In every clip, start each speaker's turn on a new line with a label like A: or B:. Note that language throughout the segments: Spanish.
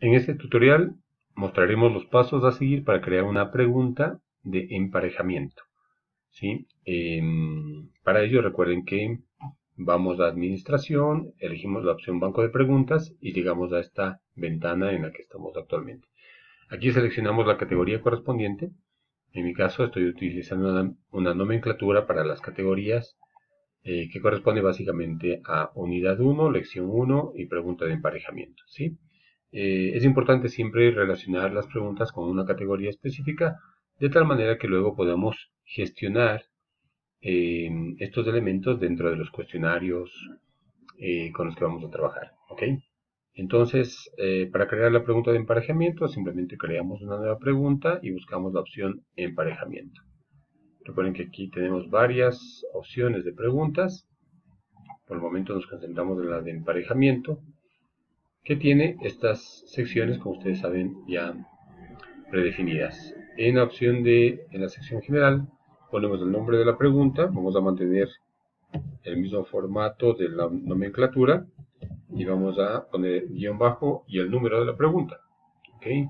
A: En este tutorial mostraremos los pasos a seguir para crear una pregunta de emparejamiento, ¿sí? Para ello recuerden que vamos a Administración, elegimos la opción Banco de Preguntas y llegamos a esta ventana en la que estamos actualmente. Aquí seleccionamos la categoría correspondiente. En mi caso estoy utilizando una nomenclatura para las categorías que corresponde básicamente a Unidad 1, Lección 1 y Pregunta de emparejamiento, ¿sí? Es importante siempre relacionar las preguntas con una categoría específica, de tal manera que luego podamos gestionar estos elementos dentro de los cuestionarios con los que vamos a trabajar, ¿ok? Entonces, para crear la pregunta de emparejamiento, simplemente creamos una nueva pregunta y buscamos la opción emparejamiento. Recuerden que aquí tenemos varias opciones de preguntas. Por el momento nos concentramos en la de emparejamiento, que tiene estas secciones, como ustedes saben, ya predefinidas. En la sección general, ponemos el nombre de la pregunta. Vamos a mantener el mismo formato de la nomenclatura y vamos a poner guión bajo y el número de la pregunta. ¿Okay?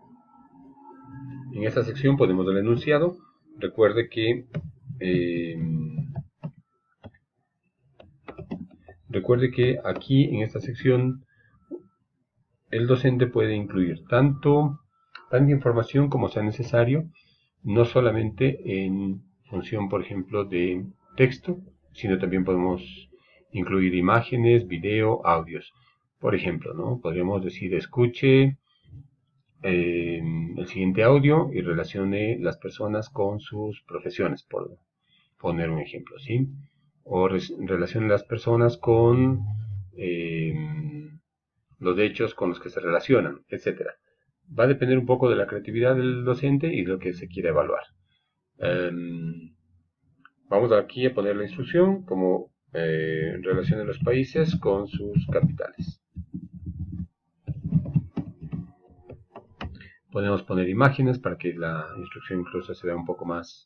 A: En esta sección ponemos el enunciado. Recuerde que aquí en esta sección el docente puede incluir tanta información como sea necesario, no solamente en función, por ejemplo, de texto, sino también podemos incluir imágenes, video, audios. Por ejemplo, ¿no? Podríamos decir, escuche el siguiente audio y relacione las personas con sus profesiones, por poner un ejemplo, ¿sí? O relacione las personas con los hechos con los que se relacionan, etcétera. Va a depender un poco de la creatividad del docente y de lo que se quiere evaluar. Vamos aquí a poner la instrucción como relacione los países con sus capitales. Podemos poner imágenes para que la instrucción incluso se vea un poco más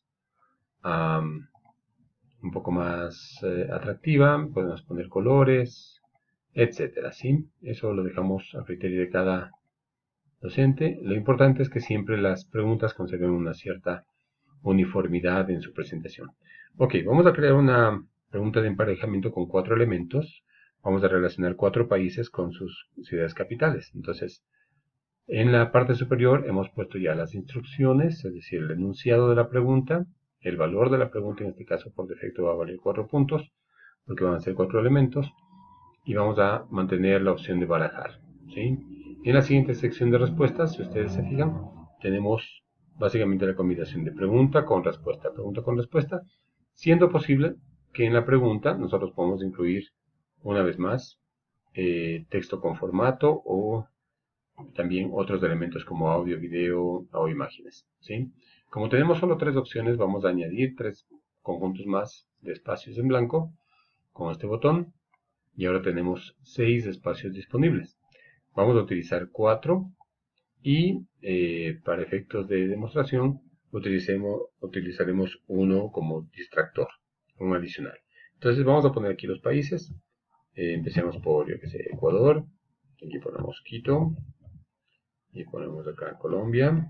A: atractiva. Podemos poner colores, etcétera, ¿sí? Eso lo dejamos a criterio de cada docente. Lo importante es que siempre las preguntas conserven una cierta uniformidad en su presentación. Ok, vamos a crear una pregunta de emparejamiento con 4 elementos. Vamos a relacionar 4 países con sus ciudades capitales. Entonces, en la parte superior hemos puesto ya las instrucciones, es decir, el enunciado de la pregunta, el valor de la pregunta, en este caso por defecto va a valer 4 puntos, porque van a ser 4 elementos, y vamos a mantener la opción de barajar, ¿sí? En la siguiente sección de respuestas, si ustedes se fijan, tenemos básicamente la combinación de pregunta con respuesta, siendo posible que en la pregunta nosotros podamos incluir, una vez más, texto con formato o también otros elementos como audio, video o imágenes, ¿sí? Como tenemos solo 3 opciones, vamos a añadir 3 conjuntos más de espacios en blanco con este botón y ahora tenemos 6 espacios disponibles. Vamos a utilizar 4 y para efectos de demostración utilizaremos uno como distractor, un adicional. Entonces vamos a poner aquí los países. Empecemos por, yo que sé, Ecuador. Aquí ponemos Quito. Y ponemos acá Colombia.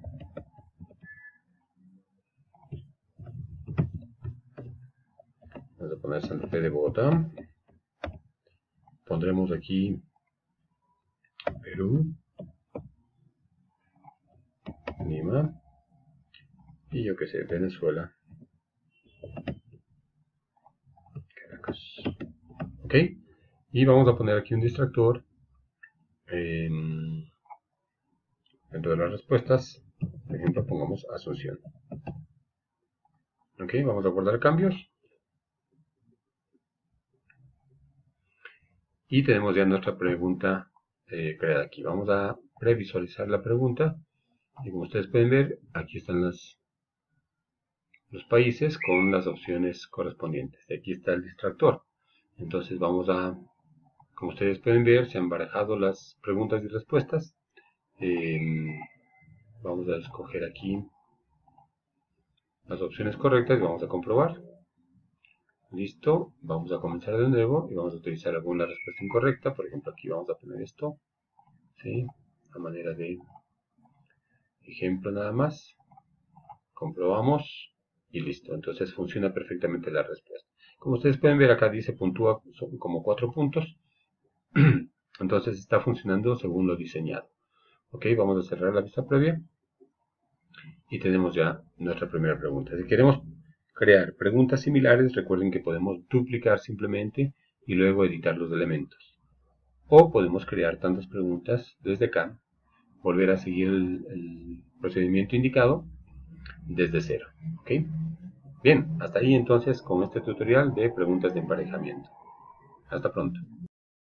A: Vamos a poner Santa Fe de Bogotá. Pondremos aquí Perú. Lima. Y yo que sé, Venezuela. Caracas. Ok. Y vamos a poner aquí un distractor dentro de las respuestas. Por ejemplo, pongamos Asunción. Ok, vamos a guardar cambios. Y tenemos ya nuestra pregunta creada aquí. Vamos a previsualizar la pregunta. Y como ustedes pueden ver, aquí están los países con las opciones correspondientes. Aquí está el distractor. Entonces vamos a, como ustedes pueden ver, se han barajado las preguntas y respuestas. Vamos a escoger aquí las opciones correctas y vamos a comprobar. Listo, vamos a comenzar de nuevo y vamos a utilizar alguna respuesta incorrecta. Por ejemplo, aquí vamos a poner esto, ¿sí? a manera de ejemplo nada más. Comprobamos y listo. Entonces funciona perfectamente la respuesta. Como ustedes pueden ver acá dice puntúa como 4 puntos. Entonces está funcionando según lo diseñado. Ok, vamos a cerrar la vista previa. Y tenemos ya nuestra primera pregunta. Si queremos crear preguntas similares, recuerden que podemos duplicar simplemente y luego editar los elementos. O podemos crear tantas preguntas desde acá, volver a seguir el procedimiento indicado desde cero. ¿Ok? Bien, hasta ahí entonces con este tutorial de preguntas de emparejamiento. Hasta pronto.